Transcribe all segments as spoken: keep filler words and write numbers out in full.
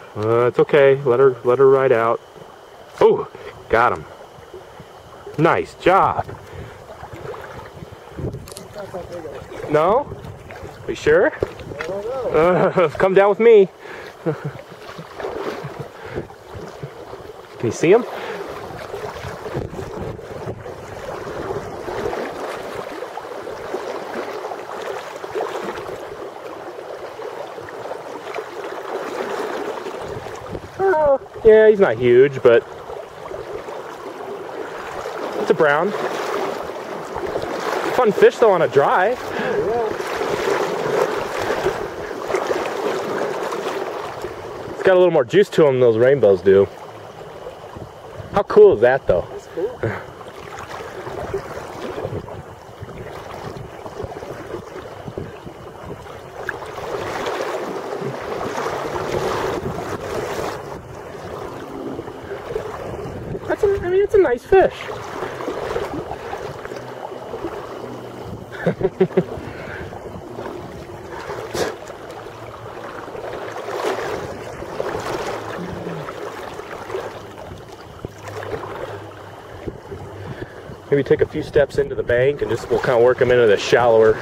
Uh, it's okay. Let her let her ride out. Oh, got him. Nice job. No? Are you sure? I don't know. Uh, come down with me. Can you see him? Oh, yeah, he's not huge, but it's a brown. Fun fish though on a dry. Oh, yeah. It's got a little more juice to him than those rainbows do. How cool is that though? That's cool. That's a, I mean, it's a nice fish. Maybe take a few steps into the bank and just we'll kind of work them into the shallower.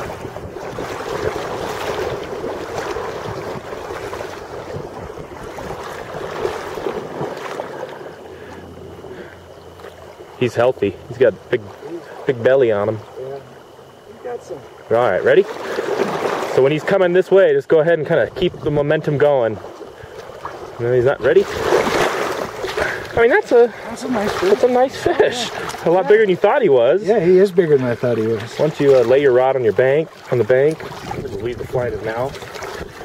He's healthy. He's got big, big belly on him. Yeah. You got some. All right, ready? So when he's coming this way, just go ahead and kind of keep the momentum going. No, he's not ready. I mean, that's a That's a nice fish. that's a nice fish. A lot bigger than you thought he was. Yeah, he is bigger than I thought he was. Once you uh, lay your rod on your bank, on the bank, leave the fly in his mouth.